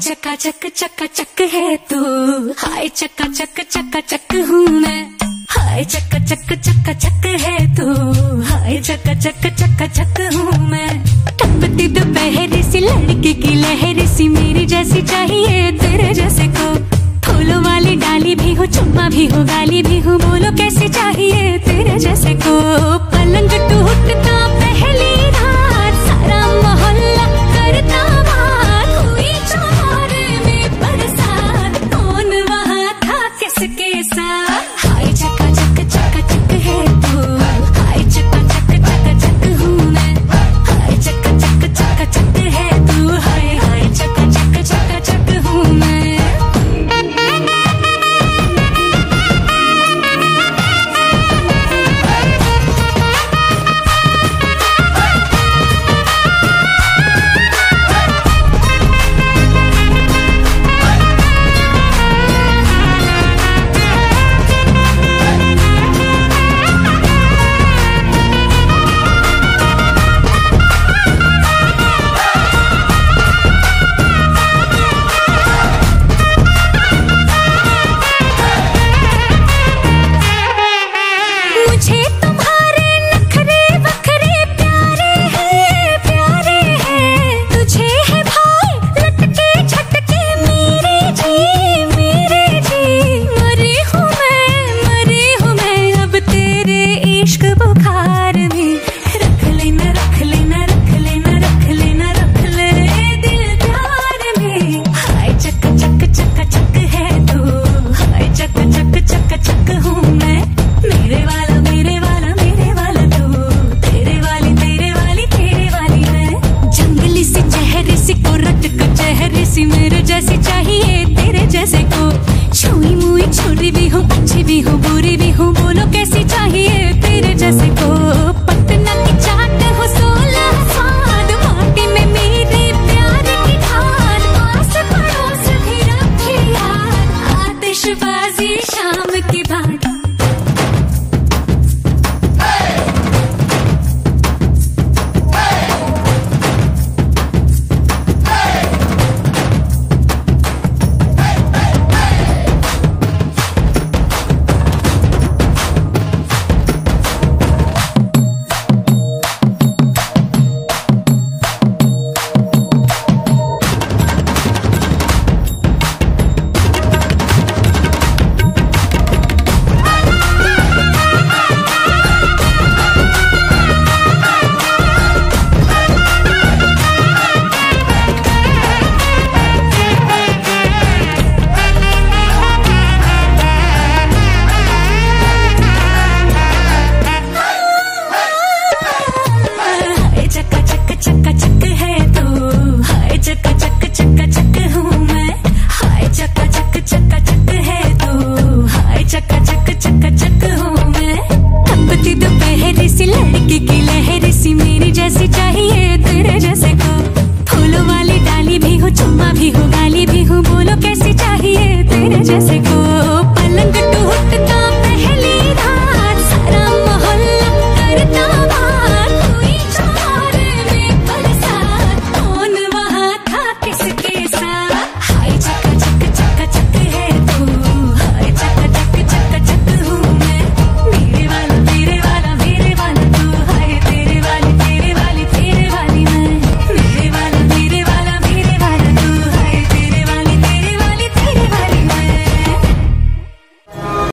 चकाचक चकाचक है तू, हाय चकाचक चकाचक हूँ मैं। हाय चकाचक चकाचक है तू, हाय चकाचक चकाचक हूँ मैं। टपती दोपहर सी लड़की की लहर सी, मेरी जैसी चाहिए तेरे जैसे को। फूलों वाली डाली भी हो, चुम्मा भी हो, गाली भी हो, बोलो कैसे चाहिए तेरे जैसे को। पलंग टूटता पहली